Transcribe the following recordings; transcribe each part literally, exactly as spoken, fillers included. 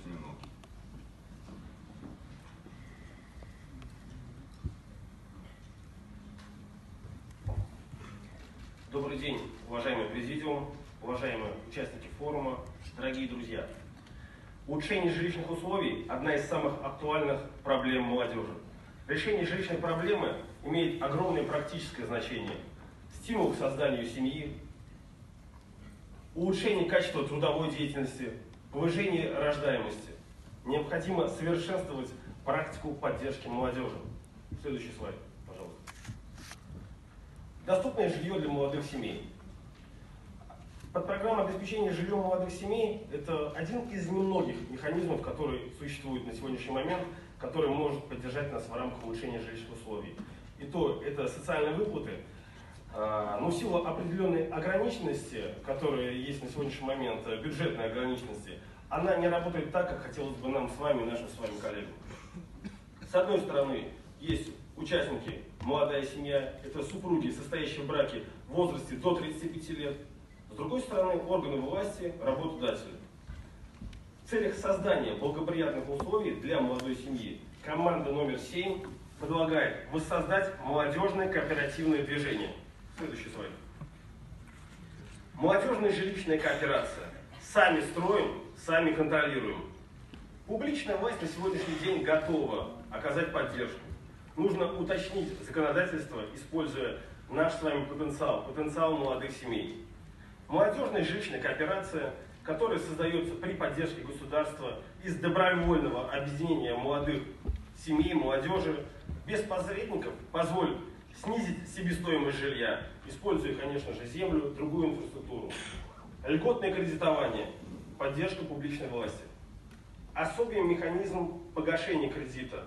минут. Добрый день, уважаемый президиум, уважаемые участники форума, дорогие друзья. Улучшение жилищных условий – одна из самых актуальных проблем молодежи. Решение жилищной проблемы имеет огромное практическое значение. Стимул к созданию семьи, улучшение качества трудовой деятельности, повышение рождаемости. Необходимо совершенствовать практику поддержки молодежи. Следующий слайд, пожалуйста. Доступное жилье для молодых семей. Подпрограмма обеспечения жильем молодых семей – это один из немногих механизмов, который существует на сегодняшний момент, который может поддержать нас в рамках улучшения жилищных условий. И то это социальные выплаты, но в силу определенной ограниченности, которая есть на сегодняшний момент, бюджетной ограниченности, она не работает так, как хотелось бы нам с вами, нашим с вами коллегам. С одной стороны, есть участники, молодая семья, это супруги, состоящие в браке в возрасте до тридцати пяти лет. С другой стороны, органы власти, работодатели. В целях создания благоприятных условий для молодой семьи команда номер семь предлагает воссоздать молодежное кооперативное движение. Следующий слайд. Молодежная жилищная кооперация. Сами строим, сами контролируем. Публичная власть на сегодняшний день готова оказать поддержку. Нужно уточнить законодательство, используя наш с вами потенциал, потенциал молодых семей. Молодежная жилищная кооперация, которая создается при поддержке государства из добровольного объединения молодых семей, молодежи, без посредников, позволит снизить себестоимость жилья, используя, конечно же, землю, другую инфраструктуру. Льготное кредитование, поддержка публичной власти. Особый механизм погашения кредита.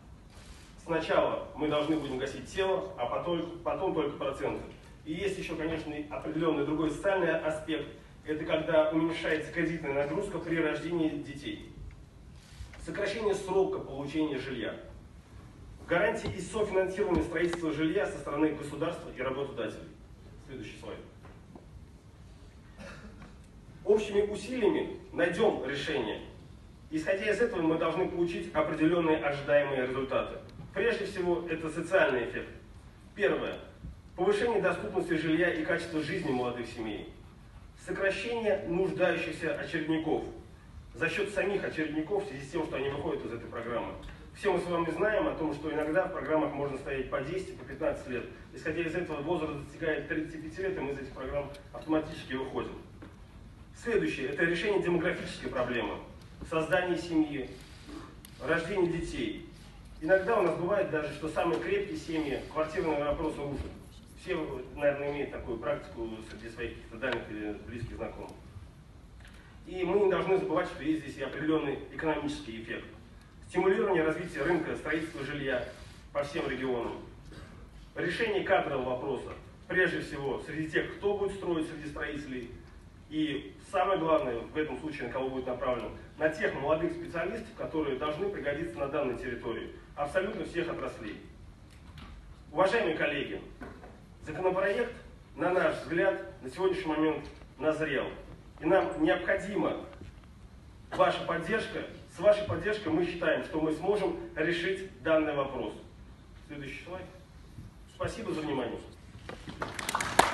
Сначала мы должны будем гасить тело, а потом, потом только проценты. И есть еще, конечно, определенный другой социальный аспект. Это когда уменьшается кредитная нагрузка при рождении детей. Сокращение срока получения жилья. Гарантии и софинансирование строительства жилья со стороны государства и работодателей. Следующий слайд. Общими усилиями найдем решение. Исходя из этого, мы должны получить определенные ожидаемые результаты. Прежде всего, это социальный эффект. Первое. Повышение доступности жилья и качества жизни молодых семей. Сокращение нуждающихся очередников за счет самих очередников в связи с тем, что они выходят из этой программы. Все мы с вами знаем о том, что иногда в программах можно стоять по десять, по пятнадцать лет. Исходя из этого, возраст достигает тридцати пяти лет, и мы из этих программ автоматически выходим. Следующее – это решение демографической проблемы. Создание семьи, рождение детей. Иногда у нас бывает даже, что самые крепкие семьи квартирные вопросы рушат. Все, наверное, имеют такую практику среди своих каких-то дальних или близких знакомых. И мы не должны забывать, что есть здесь и определенный экономический эффект. Стимулирование развития рынка строительства жилья по всем регионам. Решение кадрового вопроса. Прежде всего, среди тех, кто будет строить среди строителей. И самое главное, в этом случае, на кого будет направлено, на тех молодых специалистов, которые должны пригодиться на данной территории. Абсолютно всех отраслей. Уважаемые коллеги, законопроект, на наш взгляд, на сегодняшний момент назрел. И нам необходима ваша поддержка. С вашей поддержкой мы считаем, что мы сможем решить данный вопрос. Следующий слайд. Спасибо за внимание.